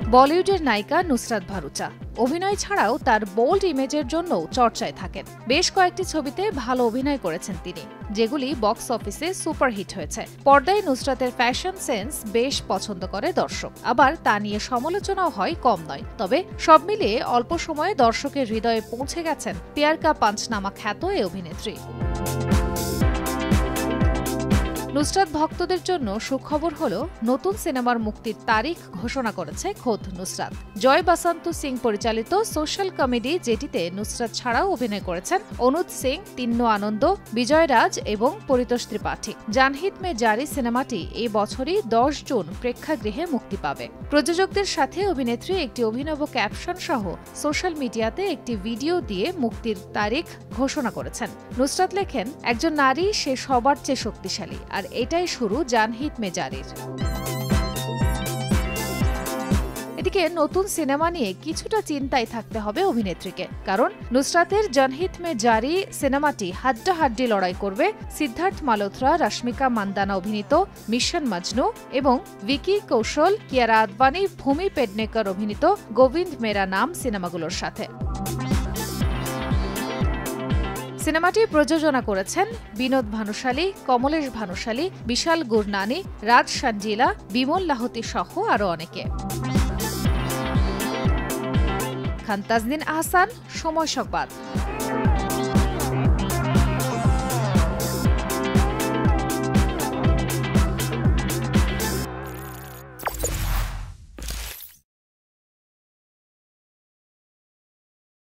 বলিউডের নায়িকা নুসরাত ভারুচা অভিনয় ছাড়াও তার বোল্ড ইমেজের জন্য চর্চায় থাকেন। বেশ কয়েকটি ছবিতে ভালো অভিনয় করেছেন তিনি, যেগুলি বক্স অফিসে সুপারহিট হয়েছে। পর্দায় নুসরাতের ফ্যাশন সেন্স বেশ পছন্দ করে দর্শক, আবার তা নিয়ে সমালোচনাও হয় কম নয়। তবে সব মিলিয়ে অল্প সময়ে দর্শকের হৃদয়ে পৌঁছে গেছেন প্যার কা পাঞ্চনামা খ্যাত এই অভিনেত্রী। নুসরাত ভক্তদের জন্য সুখবর হলো নতুন সিনেমার মুক্তির তারিখ ঘোষণা করেছে খোদ নুসরাত। জয় বসন্ত সিং পরিচালিত সোশ্যাল কমেডি, যেটিতে নুসরাত ছাড়াও অভিনয় করেছেন অনুজ সিং, তিন্নু আনন্দ, বিজয় রাজ এবং পরিতোষ ত্রিপাঠী। জানহিত মে জারি সিনেমাটি এই বছরই 10 জুন প্রেক্ষাগৃহে মুক্তি পাবে। প্রযোজকদের সাথে অভিনেত্রী একটি অভিনব ক্যাপশন সহ সোশ্যাল মিডিয়াতে একটি ভিডিও দিয়ে মুক্তির তারিখ ঘোষণা করেছেন। নুসরাত লেখেন, একজন নারী সে সবার চেয়ে শক্তিশালী, আর এটাই শুরু জানহিত মে জারির। এদিকে নতুন সিনেমা নিয়ে কিছুটা চিন্তায় থাকতে হবে অভিনেত্রীকে, কারণ নুসরাতের জানহিত মে জারি সিনেমাটি হাড্ডাহাড্ডি লড়াই করবে সিদ্ধার্থ মালহোত্রা, রশ্মিকা মান্দানা অভিনীত মিশন মজনু এবং ভিকি কৌশল, কিয়ারা আদবানি, ভূমি পেডনেকর অভিনীত গোবিন্দ মেরা নাম সিনেমাগুলোর সাথে। সিনেমাটি প্রযোজনা করেছেন বিনোদ ভানুশালী, কমলেশ ভানুশালী, বিশাল গুরনানি, রাজ সাঞ্জিলা, বিমল লাহোতি সহ আরও অনেকে। খান তাজদিন আহসান, সময় সংবাদ।